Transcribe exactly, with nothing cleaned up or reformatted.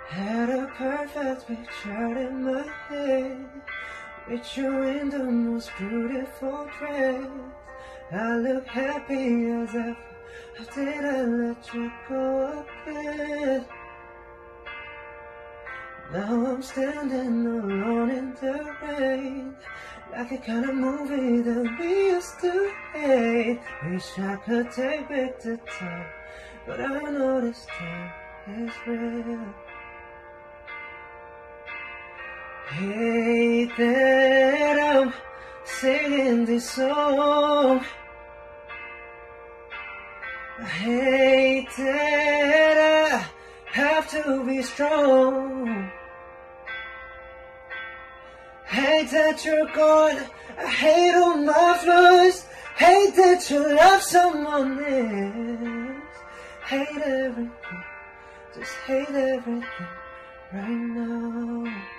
Had a perfect picture in my head, with you in the most beautiful dress. I look happy as ever. How did I let you go again? Now I'm standing alone in the rain, like a kind of movie that we used to hate. Wish I could take back the time, but I know this time is real. Hate that I'm singing this song. I hate that I have to be strong. Hate that you're gone. I hate all my flaws. Hate that you love someone else. Hate everything. Just hate everything right now.